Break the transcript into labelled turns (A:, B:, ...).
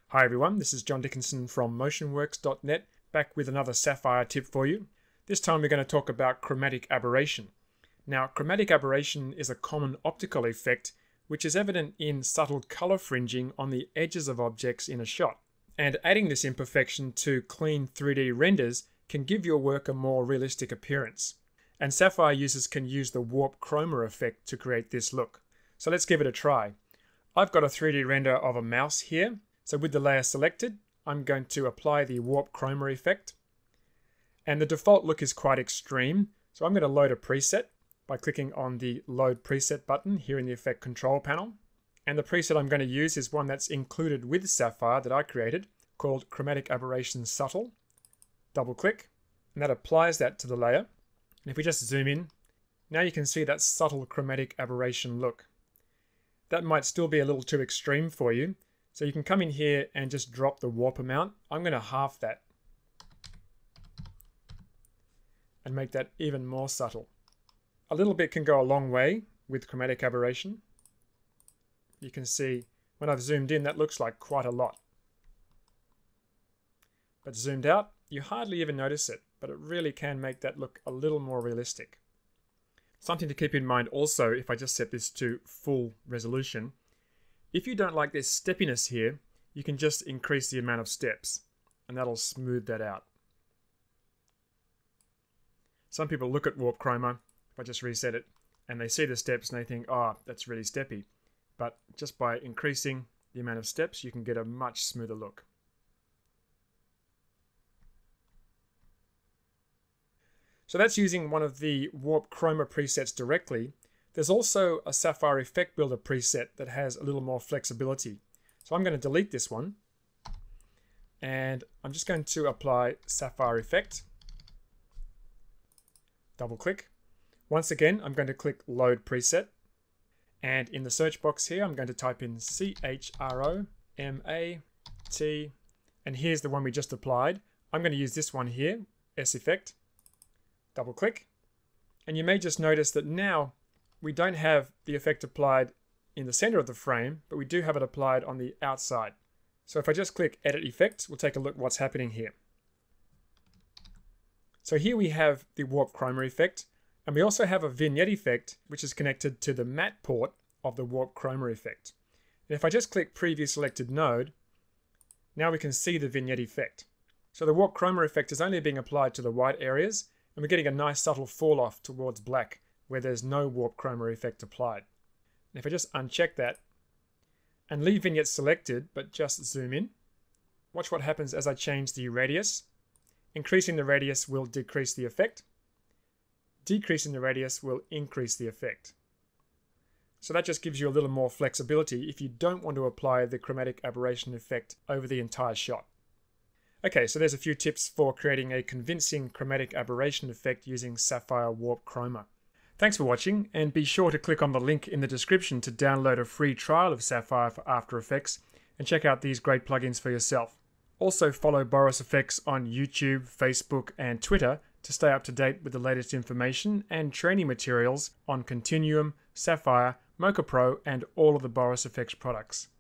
A: Hi everyone, this is John Dickinson from motionworks.net, back with another Sapphire tip for you. This time we're going to talk about chromatic aberration. Now, chromatic aberration is a common optical effect which is evident in subtle color fringing on the edges of objects in a shot. And adding this imperfection to clean 3D renders can give your work a more realistic appearance. And Sapphire users can use the Warp Chroma effect to create this look. So let's give it a try. I've got a 3D render of a mouse here. So with the layer selected, I'm going to apply the Warp Chroma effect. And the default look is quite extreme. So I'm going to load a preset by clicking on the Load Preset button here in the Effect Control panel. And the preset I'm going to use is one that's included with Sapphire that I created, called Chromatic Aberration Subtle. Double click, and that applies that to the layer. And if we just zoom in, now you can see that subtle chromatic aberration look. That might still be a little too extreme for you, so you can come in here and just drop the warp amount. I'm going to half that and make that even more subtle. A little bit can go a long way with chromatic aberration. You can see when I've zoomed in, that looks like quite a lot. But zoomed out, you hardly even notice it, but it really can make that look a little more realistic. Something to keep in mind also, if I just set this to full resolution, if you don't like this steppiness here, you can just increase the amount of steps, and that'll smooth that out. Some people look at Warp Chroma, if I just reset it, and they see the steps and they think, oh, that's really steppy. But just by increasing the amount of steps, you can get a much smoother look. So that's using one of the Warp Chroma presets directly. There's also a Sapphire Effect Builder preset that has a little more flexibility. So I'm going to delete this one. And I'm just going to apply Sapphire Effect. Double click. Once again, I'm going to click Load Preset. And in the search box here, I'm going to type in CHROMAT. And here's the one we just applied. I'm going to use this one here, S-Effect. Double click. And you may just notice that now we don't have the effect applied in the center of the frame, but we do have it applied on the outside. So if I just click Edit Effect, we'll take a look at what's happening here. So here we have the Warp Chroma effect, and we also have a vignette effect, which is connected to the matte port of the Warp Chroma effect. And if I just click Preview Selected Node, now we can see the vignette effect. So the Warp Chroma effect is only being applied to the white areas, and we're getting a nice subtle fall off towards black, where there's no Warp Chroma effect applied. And if I just uncheck that and leave vignette selected, but just zoom in, watch what happens as I change the radius. Increasing the radius will decrease the effect. Decreasing the radius will increase the effect. So that just gives you a little more flexibility if you don't want to apply the chromatic aberration effect over the entire shot. Okay, so there's a few tips for creating a convincing chromatic aberration effect using Sapphire Warp Chroma. Thanks for watching, and be sure to click on the link in the description to download a free trial of Sapphire for After Effects and check out these great plugins for yourself. Also follow Boris Effects on YouTube, Facebook and Twitter to stay up to date with the latest information and training materials on Continuum, Sapphire, Mocha Pro and all of the Boris Effects products.